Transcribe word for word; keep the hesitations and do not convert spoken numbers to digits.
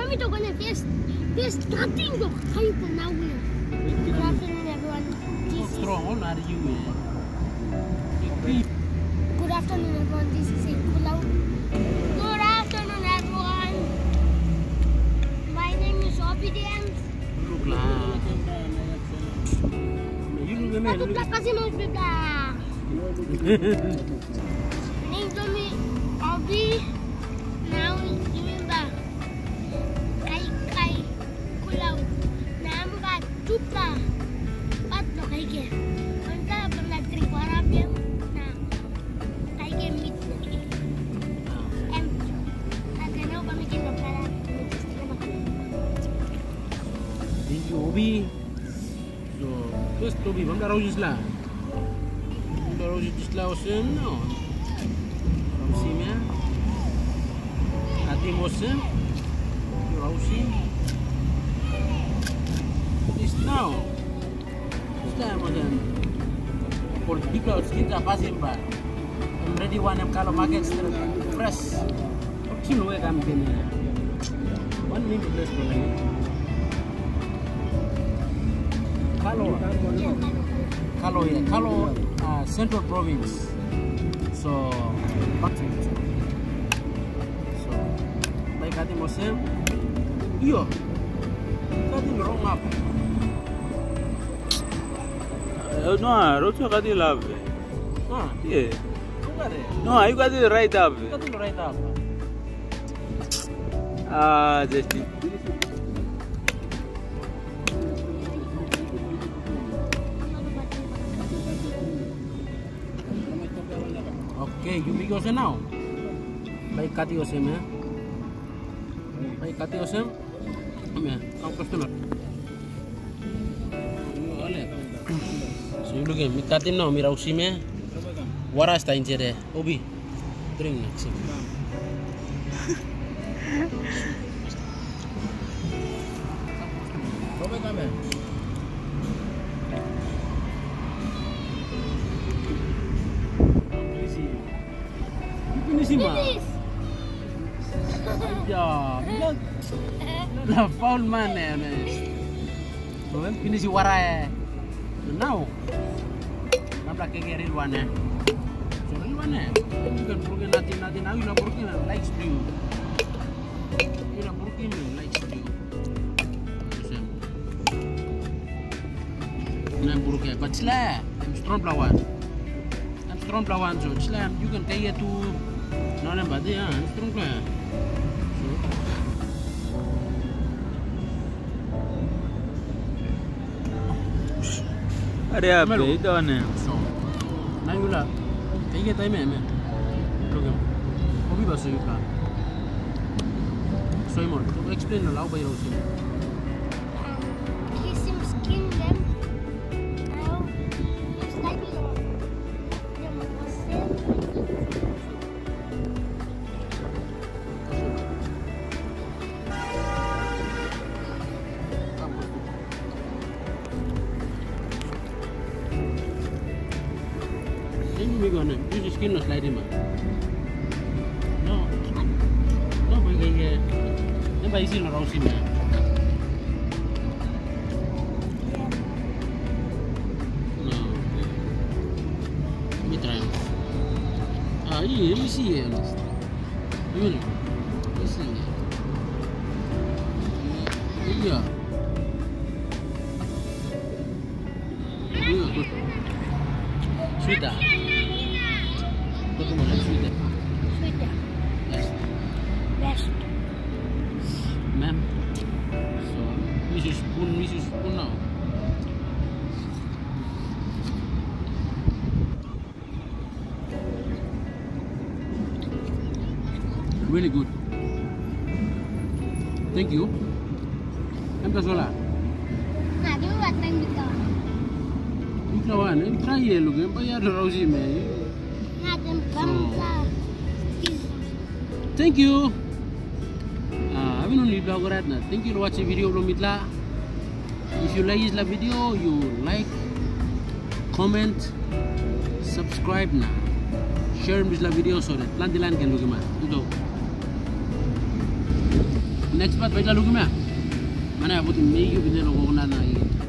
me talk on there's there's nothing to hype now. Good afternoon, everyone. This strong are you? Good afternoon, everyone. This is Kulau. Good afternoon, everyone. My name is Obedience. Look lah. You look at me. Look at me. Name to me, Obi. Now remember, Kai Kai Kulau. Nama Tupa. Pat lo Kai ke. Anda pernah drink warapnya? Nah, Kai ke meet. Em, agak nau kami kena kalah. Ini Obi. So, first Obi, bang dah rojus lah. Dah rojus lah osem no. Rosimnya. Hati mosem. Rosim. This now. Sudah macam. Political kita pasti mbak. I'm ready one em kalau makan straight fresh. Kecil loe kami kini. One minute less boleh. Kalau kalau ya kalau uh, Central Province. So so baik hati musim. Iyo. Tadi dorong apa? No, rocho kati love. Ah, Yeah. bukan deh. No, you got it right up. Tadi dorong itu apa? Ah, just it. Okay, you big osem now. Baik kati osem ya. Baik kati osem. Ya, kamu customer. Oleh. So you look at me kati no, mira usime. Waras ta incere. Obi. Drink next. Coba kame. Ini sih mah. Ya, bilang lah foul mana nih. Belum ini sih warai. Now, nampak kayak real one ya. So real one ya. Bukan buruknya nanti nanti nanti lah buruknya like stew. Ini lah buruknya like stew. Nah buruknya, but sila, I'm strong lawan. I'm strong lawan so sila, you can kayak tu. Nona bade ya, strong lah. Are apa itu ane? So, nangula. Kayak tahu me me. Look, Obi basu yuka. So imor, to explain na lau bayar usin. He seems skin them. Now, it's like the Ini juga nih, ini skin no slide mah. No, no bagai kayak, ini bagai sih no rausin ya. No, ini try. Ah iya, ini sih ya. Ini, ini sih. Iya. Iya, good. Sweet ah. Betul mana sweet ah? Sweet ya? Yes. Best. Ma'am. So, this is spoon, this is spoon now. Really good. Thank you. Em ta sola. Nah, dia buat main gitu. Ini kawan, ini try ya lu, em bayar rausi me. Nah, dia bangsa. Thank you. Ah, abin uni vlog right na. Thank you for watching video belum itla. If you like this video, you like, comment, subscribe na. Share this video so that lantilan kan lu gimana. Itu. next part baitla lugumya. Mana abuti megi bide logo na na.